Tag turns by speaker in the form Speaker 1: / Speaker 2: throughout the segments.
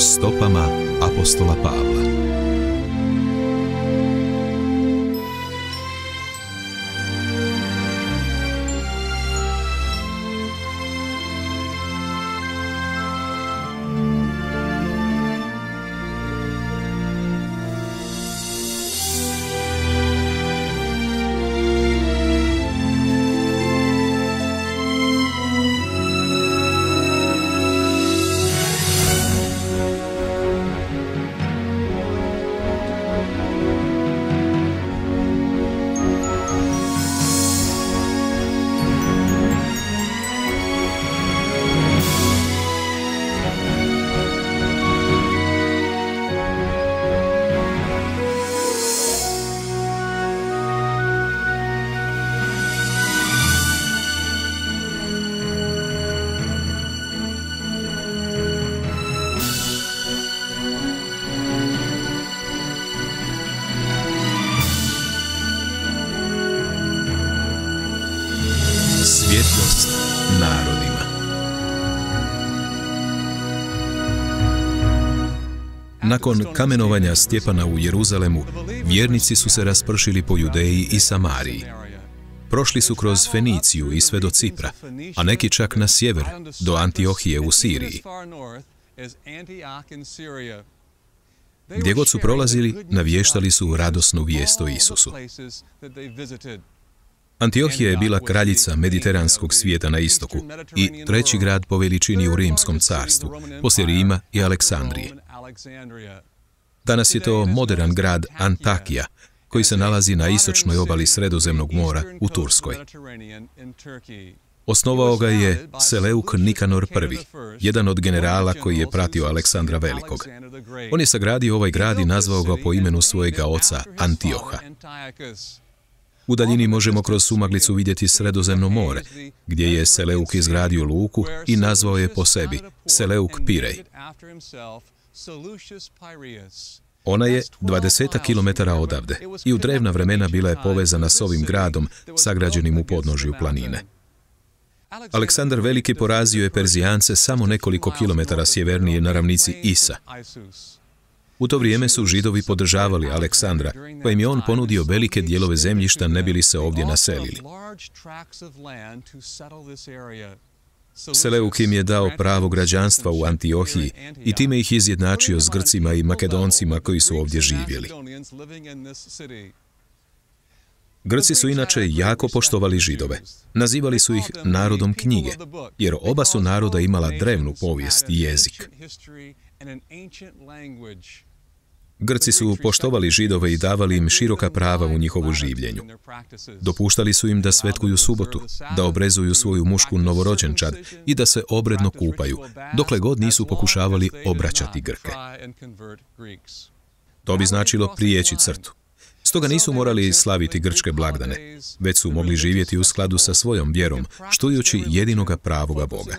Speaker 1: stopama apostola Pavla. Svjetlost narodima. Nakon kamenovanja Stjepana u Jeruzalemu, vjernici su se raspršili po Judeji i Samariji. Prošli su kroz Feniciju i sve do Cipra, a neki čak na sjever, do Antiohije u Siriji. Gdje god su prolazili, navještali su radosnu vijest o Isusu. Antiohija je bila kraljica mediteranskog svijeta na istoku i treći grad po veličini u Rimskom carstvu, poslije Rima i Aleksandrije. Danas je to modern grad Antakija, koji se nalazi na istočnoj obali Sredozemnog mora u Turskoj. Osnovao ga je Seleuk Nikanor I, jedan od generala koji je pratio Aleksandra Velikog. On je sagradio ovaj grad i nazvao ga po imenu svojega oca Antioha. U daljini možemo kroz sumaglicu vidjeti Sredozemno more, gdje je Seleuk izgradio luku i nazvao je po sebi Seleuk Pirej. Ona je 20 kilometara odavde i u drevna vremena bila je povezana s ovim gradom, sagrađenim u podnožju planine. Aleksandar Veliki porazio je Perzijance samo nekoliko kilometara sjevernije na ravnici Isa. U to vrijeme su Židovi podržavali Aleksandra, pa im je on ponudio velike dijelove zemljišta ne bi li se ovdje naselili. Seleuk im je dao pravo građanstva u Antiohiji i time ih izjednačio s Grcima i Makedoncima koji su ovdje živjeli. Grci su inače jako poštovali Židove. Nazivali su ih narodom knjige, jer oba su naroda imala drevnu povijest i jezik. Grci su poštovali Židove i davali im široka prava u njihovu življenju. Dopuštali su im da svetkuju subotu, da obrezuju svoju mušku novorođenčad i da se obredno kupaju, dokle god nisu pokušavali obraćati Grke. To bi značilo prijeći crtu. Stoga nisu morali slaviti grčke blagdane, već su mogli živjeti u skladu sa svojom vjerom, štujući jedinoga pravoga Boga.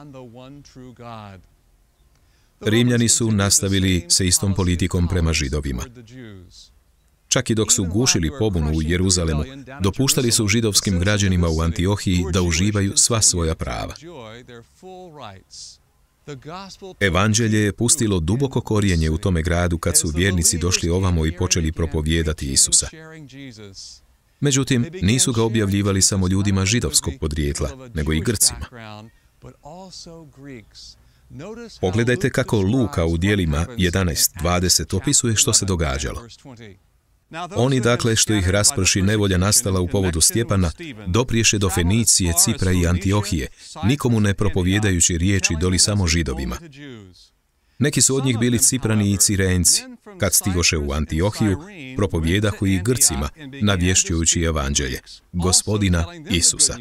Speaker 1: Rimljani su nastavili se istom politikom prema Židovima. Čak i dok su gušili pobunu u Jeruzalemu, dopuštali su židovskim građanima u Antiohiji da uživaju sva svoja prava. Evanđelje je pustilo duboko korijenje u tome gradu kad su vjernici došli ovamo i počeli propovijedati Isusa. Međutim, nisu ga objavljivali samo ljudima židovskog podrijetla, nego i Grcima. Pogledajte kako Luka u djelima 11:20 opisuje što se događalo. Oni, dakle, što ih rasprši nevolja nastala u povodu Stjepana, dopriješe do Fenicije, Cipra i Antiohije, nikomu ne propovijedajući riječi doli samo Židovima. Neki su od njih bili Ciprani i Cirenci. Kad stigoše u Antiohiju, propovijedahu i Grcima, navješćujući evanđelje, Gospodina Isusa.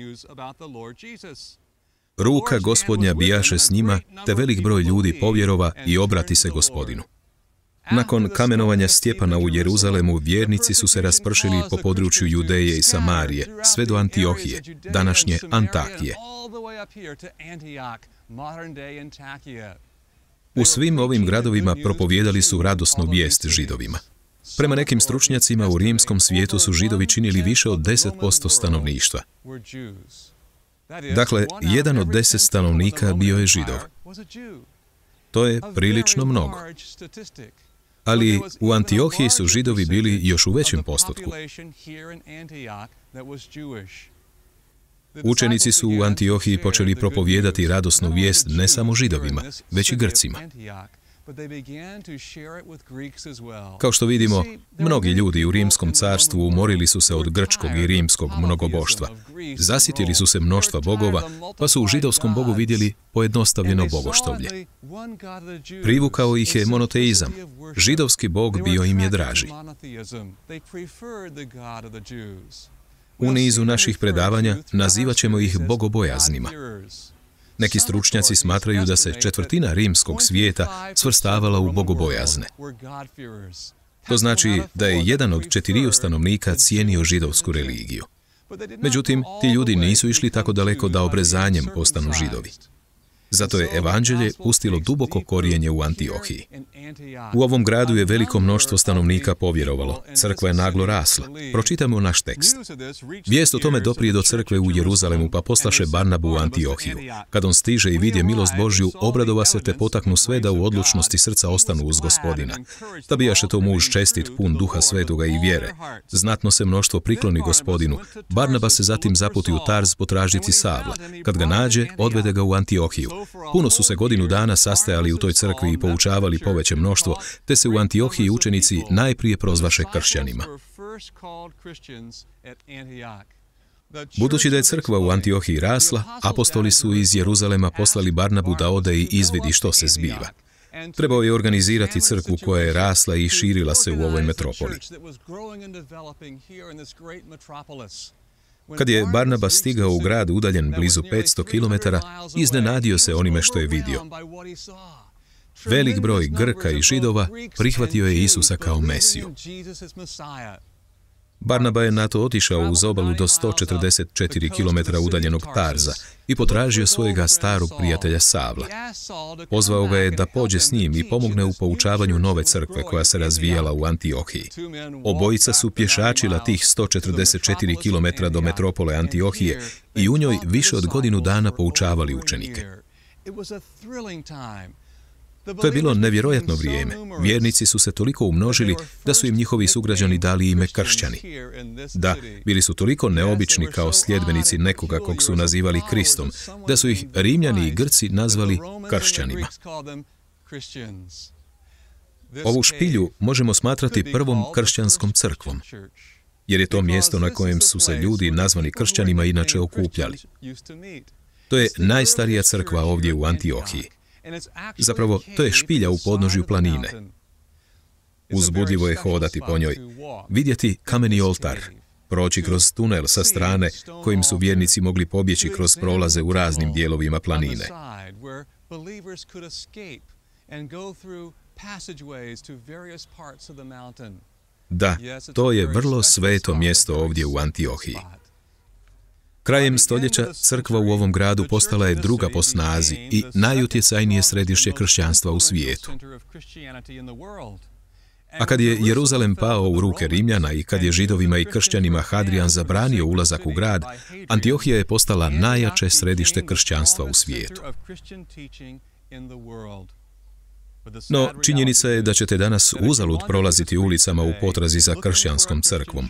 Speaker 1: Ruka Gospodnja bijaše s njima, te velik broj ljudi povjerova i obrati se Gospodinu. Nakon kamenovanja Stjepana u Jeruzalemu, vjernici su se raspršili po području Judeje i Samarije, sve do Antiohije, današnje Antakije. U svim ovim gradovima propovijedali su radosnu vijest Židovima. Prema nekim stručnjacima u rimskom svijetu su Židovi činili više od 10% stanovništva. Dakle, 1 od 10 stanovnika bio je Židov. To je prilično mnogo. Ali u Antiohiji su Židovi bili još u većem postotku. Učenici su u Antiohiji počeli propovijedati radosnu vijest ne samo Židovima, već i Grcima. Kao što vidimo, mnogi ljudi u Rimskom carstvu umorili su se od grčkog i rimskog mnogoboštva. Zasitili su se mnoštva bogova, pa su u židovskom bogu vidjeli pojednostavljeno bogoštovlje. Privukao ih je monoteizam. Židovski bog bio im je draži. U nizu naših predavanja nazivat ćemo ih bogobojaznima. Neki stručnjaci smatraju da se četvrtina rimskog svijeta svrstavala u bogobojazne. To znači da je 1 od 4 stanovnika cijenio židovsku religiju. Međutim, ti ljudi nisu išli tako daleko da obrezanjem postanu Židovi. Zato je evanđelje pustilo duboko korijenje u Antiohiji. U ovom gradu je veliko mnoštvo stanovnika povjerovalo. Crkva je naglo rasla. Pročitamo naš tekst. Vijest o tome doprije do crkve u Jeruzalemu, pa poslaše Barnabu u Antiohiju. Kad on stiže i vidje milost Božju, obradova se te potaknu sve da u odlučnosti srca ostanu uz Gospodina. Da bijaše to muž čestit, pun duha svetoga i vjere. Znatno se mnoštvo prikloni Gospodinu. Barnaba se zatim zaputi u Tarz potražiti Savla. Kad ga nađe, odvede ga u Antiohiju. Puno su se godinu dana sastajali u toj crkvi i poučavali poveće mnoštvo, te se u Antiohiji učenici najprije prozvaše kršćanima. Budući da je crkva u Antiohiji rasla, apostoli su iz Jeruzalema poslali Barnabu da ode i izvidi što se zbiva. Trebao je organizirati crkvu koja je rasla i širila se u ovoj metropoli. Kad je Barnaba stigao u grad udaljen blizu 500 km, iznenadio se onime što je vidio. Velik broj Grka i Židova prihvatio je Isusa kao Mesiju. Barnaba je na to otišao uz obalu do 144 km udaljenog Tarza i potražio svojega starog prijatelja Savla. Pozvao ga je da pođe s njim i pomogne u poučavanju nove crkve koja se razvijala u Antiohiji. Obojica su pješačila tih 144 km do metropole Antiohije i u njoj više od godinu dana poučavali učenike. To je bilo nevjerojatno vrijeme. Vjernici su se toliko umnožili da su im njihovi sugrađani dali ime kršćani. Da, bili su toliko neobični kao sljedbenici nekoga kog su nazivali Kristom, da su ih Rimljani i Grci nazvali kršćanima. Ovu špilju možemo smatrati prvom kršćanskom crkvom, jer je to mjesto na kojem su se ljudi nazvani kršćanima inače okupljali. To je najstarija crkva ovdje u Antiohiji. Zapravo, to je špilja u podnožju planine. Uzbudljivo je hodati po njoj, vidjeti kameni oltar, proći kroz tunel sa strane kojim su vjernici mogli pobjeći kroz prolaze u raznim dijelovima planine. Da, to je vrlo sveto mjesto ovdje u Antiohiji. Krajem stoljeća crkva u ovom gradu postala je druga po snazi i najutjecajnije središte kršćanstva u svijetu. A kad je Jeruzalem pao u ruke Rimljana i kad je Židovima i kršćanima Hadrian zabranio ulazak u grad, Antiohija je postala najjače središte kršćanstva u svijetu. No, činjenica je da ćete danas uzalud prolaziti ulicama u potrazi za kršćanskom crkvom.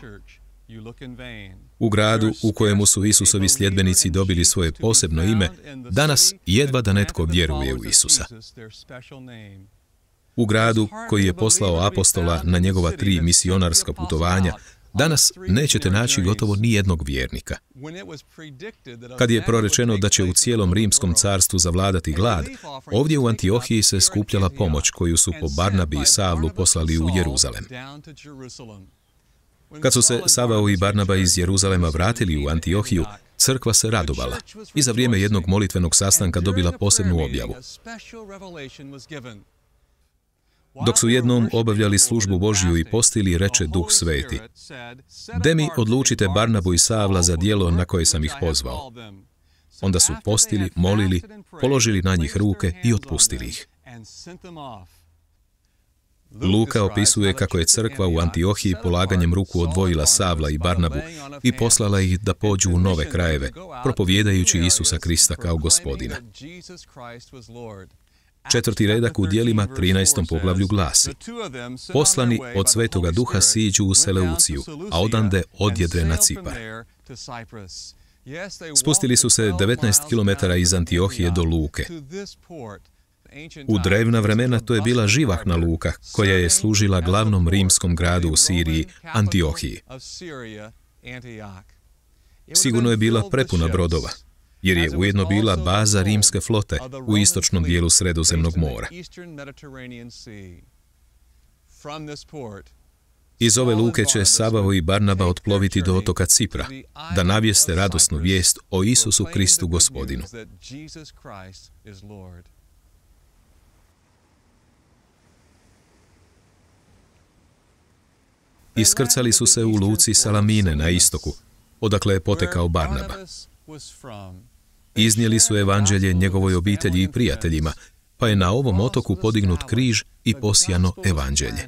Speaker 1: U gradu u kojemu su Isusovi sljedbenici dobili svoje posebno ime, danas jedva da netko vjeruje u Isusa. U gradu koji je poslao apostola na njegova 3 misionarska putovanja, danas nećete naći gotovo ni jednog vjernika. Kad je prorečeno da će u cijelom Rimskom carstvu zavladati glad, ovdje u Antiohiji se skupljala pomoć koju su po Barnabi i Savlu poslali u Jeruzalem. Kad su se Savao i Barnaba iz Jeruzalema vratili u Antiohiju, crkva se radovala i za vrijeme jednog molitvenog sastanka dobila posebnu objavu. Dok su jednom obavljali službu Božju i postili, reče Duh Sveti: "De mi odlučite Barnabu i Savla za djelo na koje sam ih pozvao." Onda su postili, molili, položili na njih ruke i otpustili ih. Luka opisuje kako je crkva u Antiohiji polaganjem ruku odvojila Savla i Barnabu i poslala ih da pođu u nove krajeve, propovijedajući Isusa Krista kao Gospodina. 4. redak u Djelima 13. poglavlju glasi: Poslani od Svetoga Duha siđu u Seleuciju, a odande odjedre na Cipar. Spustili su se 19 km iz Antiohije do luke. U drevna vremena to je bila živahna luka koja je služila glavnom rimskom gradu u Siriji, Antiohiji. Sigurno je bila prepuna brodova, jer je ujedno bila baza rimske flote u istočnom dijelu Sredozemnog mora. Iz ove luke će Savao i Barnaba otploviti do otoka Cipra, da navijeste radosnu vijest o Isusu Kristu Gospodinu. Iskrcali su se u luci Salamine na istoku, odakle je potekao Barnaba. Iznijeli su evanđelje njegovoj obitelji i prijateljima, pa je na ovom otoku podignut križ i posijano evanđelje.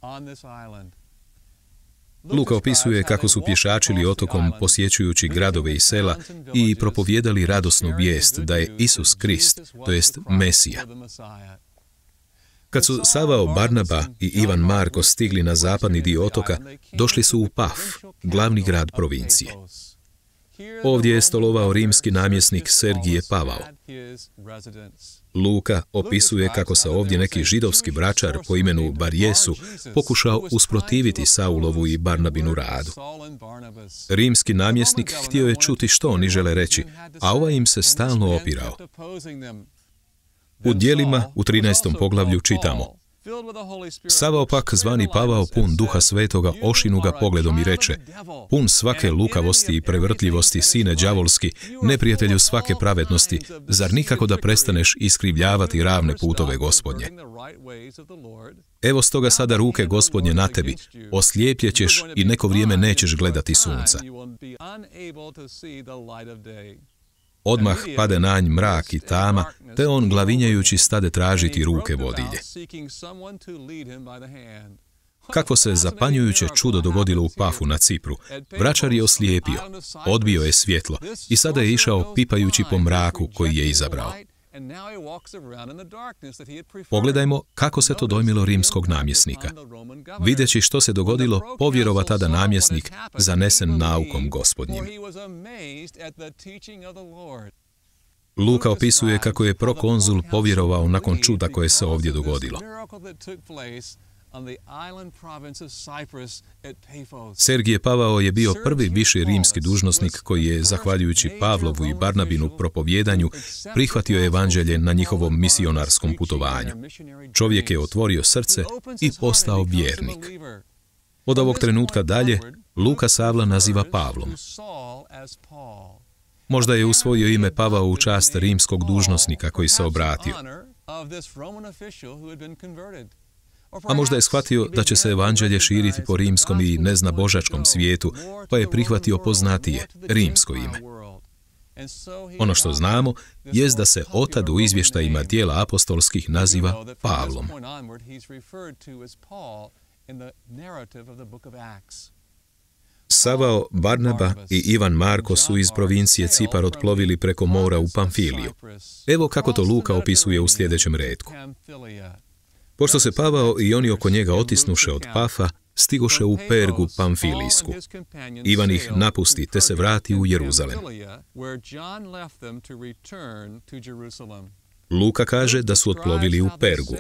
Speaker 1: Luka opisuje kako su pješačili otokom posjećujući gradove i sela i propovijedali radosnu vijest da je Isus Krist, to jest Mesija. Kad su Savao, Barnaba i Ivan Marko stigli na zapadni dio otoka, došli su u Paf, glavni grad provincije. Ovdje je stolovao rimski namjesnik Sergije Pavao. Luka opisuje kako se ovdje neki židovski bračar po imenu Barjesu pokušao usprotiviti Saulovu i Barnabinu radu. Rimski namjesnik htio je čuti što oni žele reći, a ovaj im se stalno opirao. U Djelima u 13. poglavlju čitamo: Savao pak, zvani Pavao, pun Duha Svetoga, ošinu ga pogledom i reče: Pun svake lukavosti i prevrtljivosti, sine đavolski, neprijatelju svake pravednosti, zar nikako da prestaneš iskrivljavati ravne putove Gospodnje? Evo stoga sada ruke Gospodnje na tebi, oslijepjećeš i neko vrijeme nećeš gledati sunca. Odmah pade na nj mrak i tama, te on glavinjajući stade tražiti ruke vodilje. Kakvo se zapanjujuće čudo dogodilo u Pafu na Cipru. Vračar je oslijepio, odbio je svjetlo i sada je išao pipajući po mraku koji je izabrao. Pogledajmo kako se to dojmilo rimskog namjesnika. Videći što se dogodilo, povjerova tada namjesnik, zanesen naukom Gospodnjim. Luka opisuje kako je prokonzul povjerovao nakon čuda koje se ovdje dogodilo. Sergije Pavao je bio prvi viši rimski dužnosnik koji je, zahvaljujući Pavlovu i Barnabinu propovijedanju, prihvatio evanđelje na njihovom misionarskom putovanju. Čovjek je otvorio srce i postao vjernik. Od ovog trenutka dalje, Luka Savla naziva Pavlom. Možda je usvojio ime Pavao u čast rimskog dužnosnika koji se obratio. A možda je shvatio da će se evanđelje širiti po rimskom i neznabožačkom svijetu, pa je prihvatio poznatije, rimsko ime. Ono što znamo jest da se otad u izvještajima dijela apostolskih naziva Pavlom. Savao, Barnaba i Ivan Marko su iz provincije Cipar otplovili preko mora u Pamfiliju. Evo kako to Luka opisuje u sljedećem retku. Pošto se Pavao i oni oko njega otisnuše od Pafa, stigoše u Pergu Pamfilijsku. Ivan ih napusti, te se vrati u Jeruzalem. Luka kaže da su otplovili u Pergu.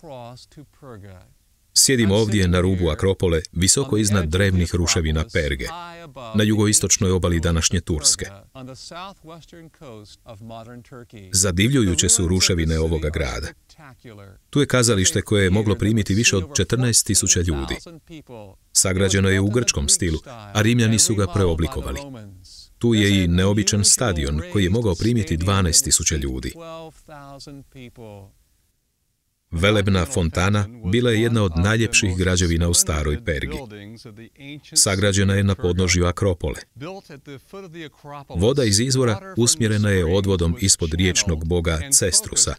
Speaker 1: Sjedimo ovdje na rubu Akropole, visoko iznad drevnih ruševina Perge, na jugoistočnoj obali današnje Turske. Zadivljujuće su ruševine ovoga grada. Tu je kazalište koje je moglo primiti više od 14.000 ljudi. Sagrađeno je u grčkom stilu, a Rimljani su ga preoblikovali. Tu je i neobičan stadion koji je mogao primiti 12.000 ljudi. Velebna fontana bila je jedna od najljepših građevina u staroj Pergi. Sagrađena je na podnožju Akropole. Voda iz izvora usmjerena je odvodom ispod riječnog boga Cestrusa.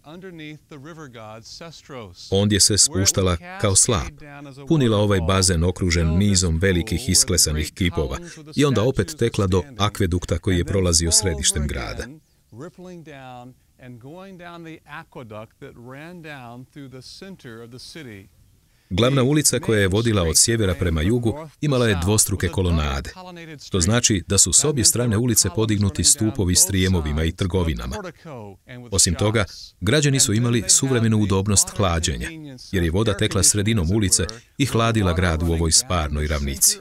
Speaker 1: Ondje se spuštala kao slap, punila ovaj bazen okružen nizom velikih isklesanih kipova i onda opet tekla do akvedukta koji je prolazio središtem grada. Glavna ulica koja je vodila od sjevera prema jugu imala je dvostruke kolonade. To znači da su s obje strane ulice podignuti stupovi s trijemovima i trgovinama. Osim toga, građani su imali suvremenu udobnost hlađenja, jer je voda tekla sredinom ulice i hladila grad u ovoj sparnoj ravnici.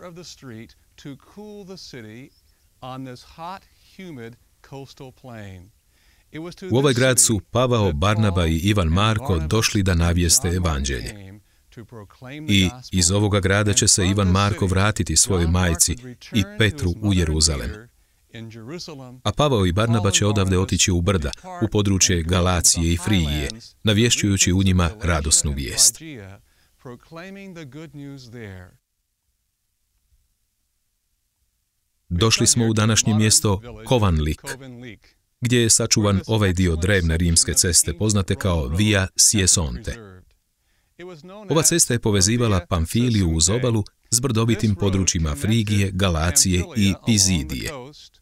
Speaker 1: U ovaj grad su Pavao, Barnaba i Ivan Marko došli da navijeste evanđelje. I iz ovoga grada će se Ivan Marko vratiti svojoj majci i Petru u Jeruzalem. A Pavao i Barnaba će odavde otići u brda, u područje Galacije i Frigije, navješćujući u njima radosnu vijest. Došli smo u današnje mjesto Kovanlik, gdje je sačuvan ovaj dio drevne rimske ceste, poznate kao Via Siesonte. Ova cesta je povezivala Pamfiliju uz obalu s brdovitim područjima Frigije, Galacije i Pizidije.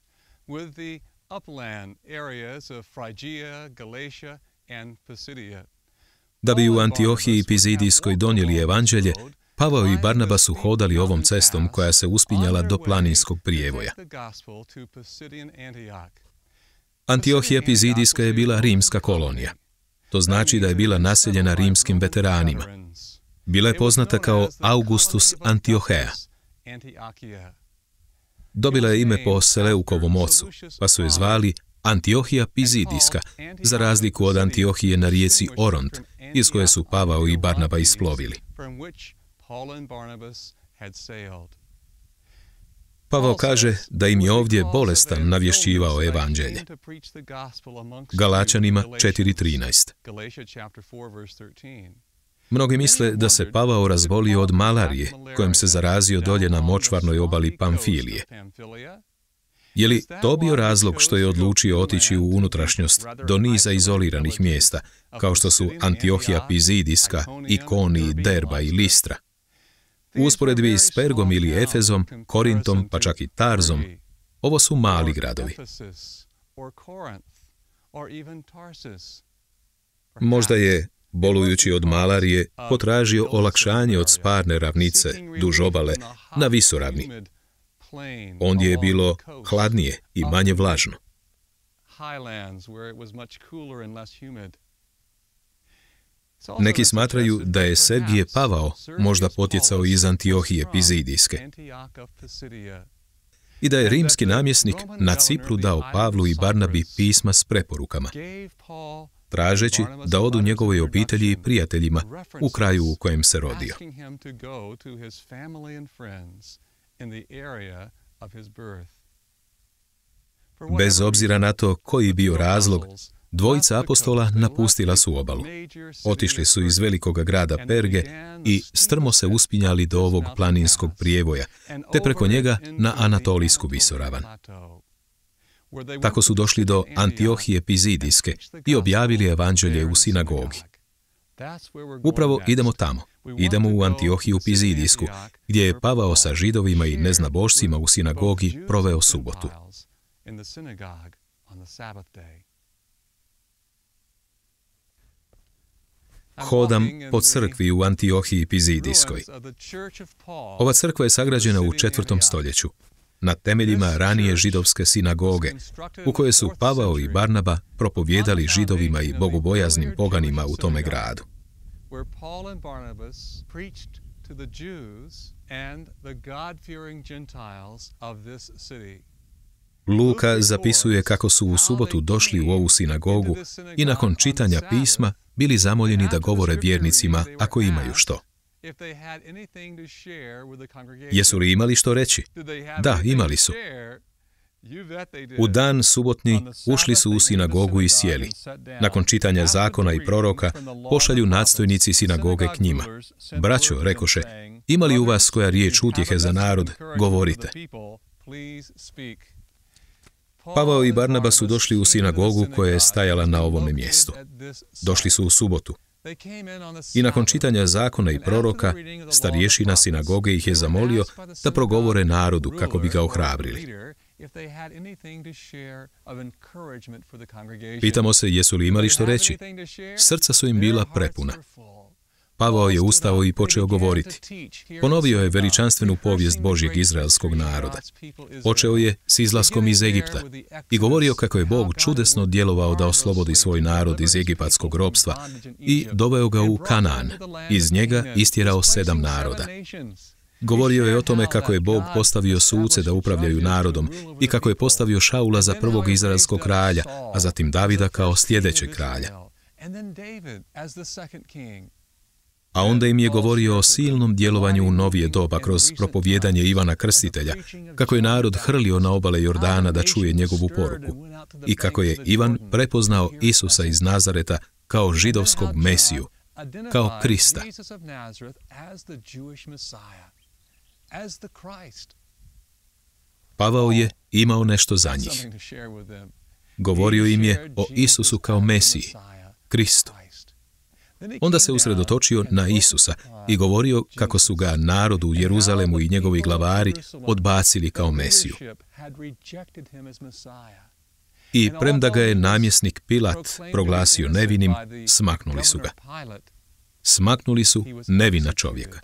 Speaker 1: Da bi u Antiohiji Pizidijskoj donijeli evanđelje, Pavao i Barnaba su hodali ovom cestom koja se uspinjala do planinskog prijevoja. Antiohija Pizidijska je bila rimska kolonija. To znači da je bila naseljena rimskim veteranima. Bila je poznata kao Augustus Antiochea. Dobila je ime po Seleukovom ocu, pa su je zvali Antiohija Pizidijska, za razliku od Antiohije na rijeci Oront, iz koje su Pavao i Barnaba isplovili. Pavao kaže da im je ovdje bolestan navješćivao evanđelje. Galačanima 4.13. Mnogi misle da se Pavao razbolio od malarije, kojom se zarazio dolje na močvarnoj obali Pamfilije. Je li to bio razlog što je odlučio otići u unutrašnjost do niza izoliranih mjesta, kao što su Antiohija Pizidijska, Ikoni, Derba i Listra? U usporedbi s Pergom ili Efezom, Korintom, pa čak i Tarzom, ovo su mali gradovi. Možda je, bolujući od malarije, potražio olakšanje od sparne ravnice, duž obale, na visoravni. Ondje je bilo hladnije i manje vlažno. Neki smatraju da je Sergije Pavao možda potjecao iz Antiohije Pizidijske i da je rimski namjesnik na Cipru dao Pavlu i Barnabi pisma s preporukama, tražeći da odu njegovoj obitelji i prijateljima u kraju u kojem se rodio. Bez obzira na to koji bio razlog, dvojica apostola napustila su obalu. Otišli su iz velikoga grada Perge i strmo se uspinjali do ovog planinskog prijevoja, te preko njega na Anatolijsku visoravan. Tako su došli do Antiohije Pizidijske i objavili evanđelje u sinagogi. Upravo idemo tamo. Idemo u Antiohiju Pizidijsku, gdje je Pavao sa židovima i neznabošcima u sinagogi proveo subotu. Hodam po crkvi u Antiohiji Pizidijskoj. Ova crkva je sagrađena u 4. stoljeću, na temeljima ranije židovske sinagoge, u kojoj su Pavao i Barnaba propovijedali židovima i bogobojaznim poganima u tome gradu. Luka zapisuje kako su u subotu došli u ovu sinagogu i nakon čitanja pisma bili zamoljeni da govore vjernicima ako imaju što. Jesu li imali što reći? Da, imali su. U dan subotni ušli su u sinagogu i sjeli. Nakon čitanja zakona i proroka pošalju nadstojnici sinagoge k njima. Braćo, rekoše, ima li u vas koja riječ utjehe za narod, govorite. Pavao i Barnaba su došli u sinagogu koja je stajala na ovome mjestu. Došli su u subotu. I nakon čitanja zakona i proroka, starješina sinagoge ih je zamolio da progovore narodu kako bi ga ohrabrili. Pitamo se jesu li imali što reći. Srca su im bila prepuna. Pavao je ustao i počeo govoriti. Ponovio je veličanstvenu povijest Božjeg izraelskog naroda. Počeo je s izlaskom iz Egipta i govorio kako je Bog čudesno djelovao da oslobodi svoj narod iz egipatskog ropstva i doveo ga u Kanaan. Iz njega istjerao 7 naroda. Govorio je o tome kako je Bog postavio suce da upravljaju narodom i kako je postavio Šaula za prvog izraelskog kralja, a zatim Davida kao sljedećeg kralja. A onda im je govorio o silnom djelovanju u novije doba kroz propovijedanje Ivana Krstitelja, kako je narod hrlio na obale Jordana da čuje njegovu poruku i kako je Ivan prepoznao Isusa iz Nazareta kao židovskog Mesiju, kao Krista. Pavao je imao nešto za njih. Govorio im je o Isusu kao Mesiji, Kristu. Onda se usredotočio na Isusa i govorio kako su ga narod u Jeruzalemu i njegovi glavari odbacili kao Mesiju. I premda ga je namjesnik Pilat proglasio nevinim, smaknuli su ga. Smaknuli su nevina čovjeka.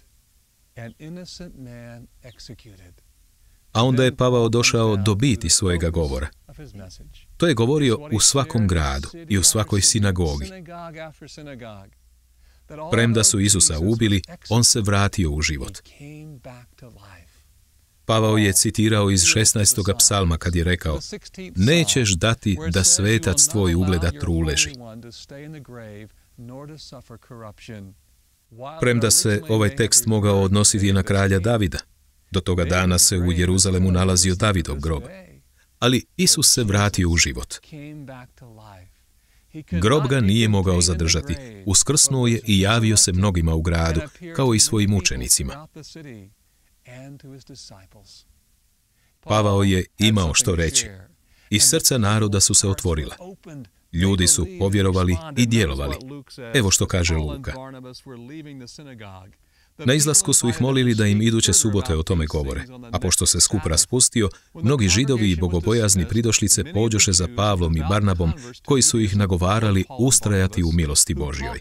Speaker 1: A onda je Pavao došao do biti svojega govora. To je govorio u svakom gradu i u svakoj sinagogi. Premda su Isusa ubili, on se vratio u život. Pavao je citirao iz 16. psalma kad je rekao: "Nećeš dati da svetac tvoj ugleda truleži." Premda se ovaj tekst mogao odnositi na kralja Davida, do toga dana se u Jeruzalemu nalazio Davidov grob. Ali Isus se vratio u život. Grob ga nije mogao zadržati. Uskrsnuo je i javio se mnogima u gradu, kao i svojim učenicima. Pavao je imao što reći. I srca naroda su se otvorila. Ljudi su povjerovali i djelovali. Evo što kaže Luka. Na izlasku su ih molili da im iduće subote o tome govore, a pošto se skup raspustio, mnogi židovi i bogobojazni pridošlice pođoše za Pavlom i Barnabom, koji su ih nagovarali ustrajati u milosti Božjoj.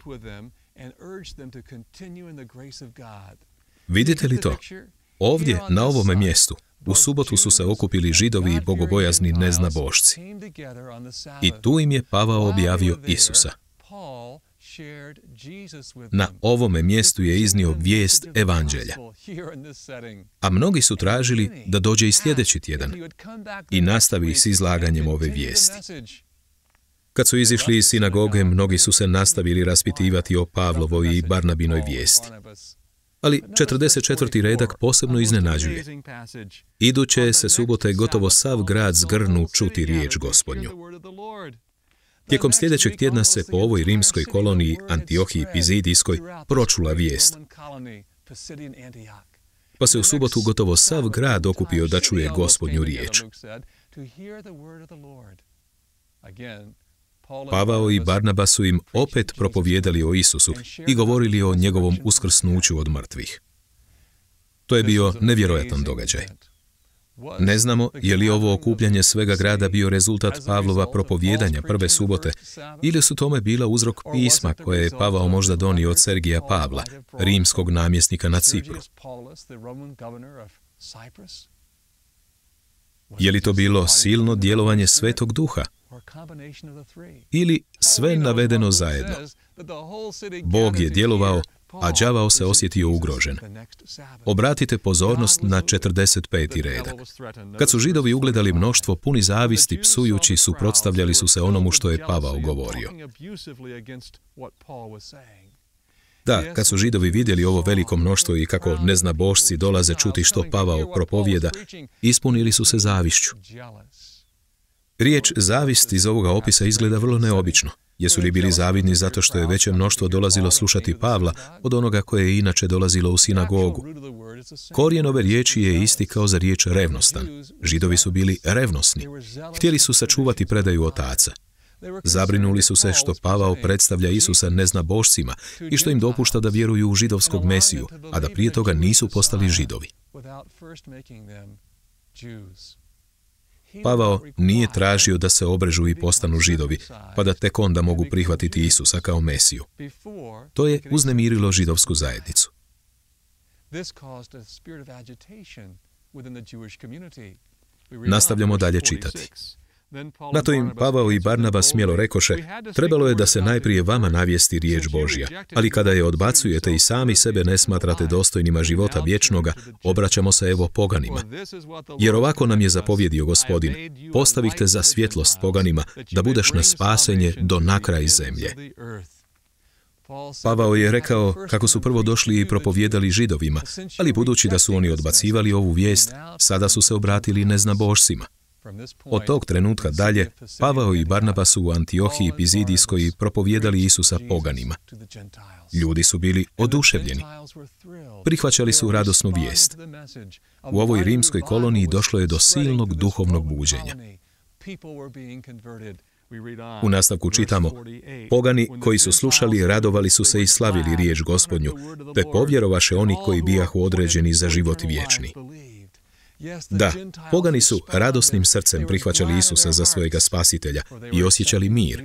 Speaker 1: Vidite li to? Ovdje, na ovome mjestu, u subotu su se okupili židovi i bogobojazni neznabošci. I tu im je Pavao objavio Isusa. Na ovome mjestu je iznio vijest evanđelja. A mnogi su tražili da dođe i sljedeći tjedan i nastavi s izlaganjem ove vijesti. Kad su izišli iz sinagoge, mnogi su se nastavili raspitivati o Pavlovoj i Barnabinoj vijesti. Ali 44. redak posebno iznenađuje. Iduće se subote gotovo sav grad zgrnu čuti riječ Gospodnju. Tijekom sljedećeg tjedna se po ovoj rimskoj koloniji Antiohiji Pizidijskoj pročula vijest. Pa se u subotu gotovo sav grad okupio da čuje Gospodnju riječ. Pavao i Barnaba su im opet propovijedali o Isusu i govorili o njegovom uskrsnuću od mrtvih. To je bio nevjerojatan događaj. Ne znamo je li ovo okupljanje svega grada bio rezultat Pavlova propovijedanja prve subote ili su tome bila uzrok pisma koje je Pavao možda donio od Sergija Pavla, rimskog namjesnika na Cipru. Je li to bilo silno djelovanje Svetog Duha? Ili sve navedeno zajedno? Bog je djelovao, a đavao se osjetio ugrožen. Obratite pozornost na 45. redak. Kad su Židovi ugledali mnoštvo puni zavisti, psujući, suprotstavljali su se onomu što je Pavao govorio. Da, kad su Židovi vidjeli ovo veliko mnoštvo i kako neznabošci dolaze čuti što Pavao propovijeda, ispunili su se zavišću. Riječ zavist iz ovoga opisa izgleda vrlo neobično. Jesu li bili zavidni zato što je veće mnoštvo dolazilo slušati Pavla od onoga koje je inače dolazilo u sinagogu? Korijen ove riječi je isti kao za riječ revnostan. Židovi su bili revnosni. Htjeli su sačuvati predaju otaca. Zabrinuli su se što Pavao predstavlja Isusa neznabošcima i što im dopušta da vjeruju u židovskog Mesiju, a da prije toga nisu postali Židovi. Pavao nije tražio da se obrežu i postanu Židovi, pa da tek onda mogu prihvatiti Isusa kao Mesiju. To je uznemirilo židovsku zajednicu. Nastavljamo dalje čitati. Na to im Pavao i Barnaba smjelo rekoše, trebalo je da se najprije vama navijesti riječ Božja, ali kada je odbacujete i sami sebe ne smatrate dostojnima života vječnoga, obraćamo se evo poganima. Jer ovako nam je zapovjedio Gospodin, postavite za svjetlost poganima, da budeš na spasenje do nakraj zemlje. Pavao je rekao kako su prvo došli i propovijedali Židovima, ali budući da su oni odbacivali ovu vijest, sada su se obratili neznabošcima. Od tog trenutka dalje, Pavao i Barnaba su u Antiohiji Pizidijskoj propovijedali Isusa poganima. Ljudi su bili oduševljeni. Prihvaćali su radosnu vijest. U ovoj rimskoj koloniji došlo je do silnog duhovnog buđenja. U nastavku čitamo, pogani koji su slušali radovali su se i slavili riječ Gospodnju, te povjerovaše oni koji bijahu određeni za život vječni. Da, pogani su radosnim srcem prihvaćali Isusa za svojega spasitelja i osjećali mir.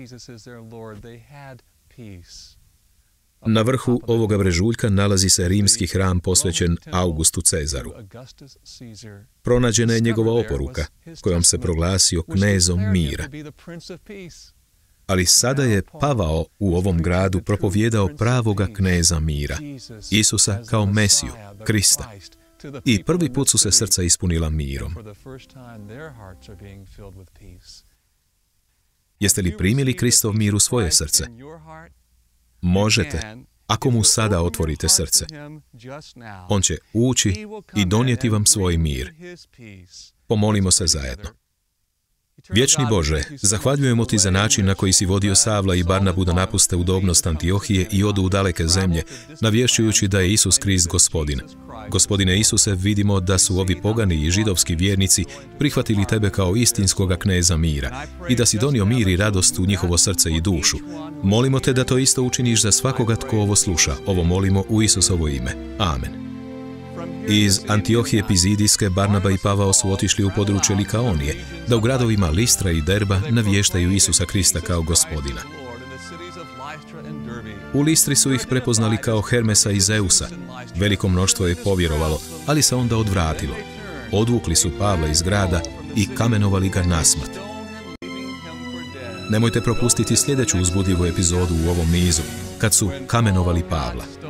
Speaker 1: Na vrhu ovoga brežuljka nalazi se rimski hram posvećen Augustu Cezaru. Pronađena je njegova oporuka, kojom se proglasio knezom mira. Ali sada je Pavao u ovom gradu propovijedao pravoga kneza mira, Isusa kao Mesiju, Krista. I prvi put su se srca ispunila mirom. Jeste li primili Kristov mir u svoje srce? Možete, ako mu sada otvorite srce. On će ući i donijeti vam svoj mir. Pomolimo se zajedno. Vječni Bože, zahvaljujemo Ti za način na koji si vodio Savla i Barnabu da napuste udobnost Antiohije i odu u daleke zemlje, navješćujući da je Isus Krist Gospodin. Gospodine Isuse, vidimo da su ovi pogani i židovski vjernici prihvatili Tebe kao istinskoga kneza mira i da si donio mir i radost u njihovo srce i dušu. Molimo Te da to isto učiniš za svakoga tko ovo sluša. Ovo molimo u Isusovo ime. Amen. Iz Antiohije Pizidijske Barnaba i Pavao su otišli u područje Likaonije, da u gradovima Listra i Derba navještaju Isusa Krista kao Gospodina. U Listri su ih prepoznali kao Hermesa i Zeusa. Veliko mnoštvo je povjerovalo, ali se onda odvratilo. Odvukli su Pavla iz grada i kamenovali ga na smrt. Nemojte propustiti sljedeću uzbudljivu epizodu u ovom nizu, kad su kamenovali Pavla.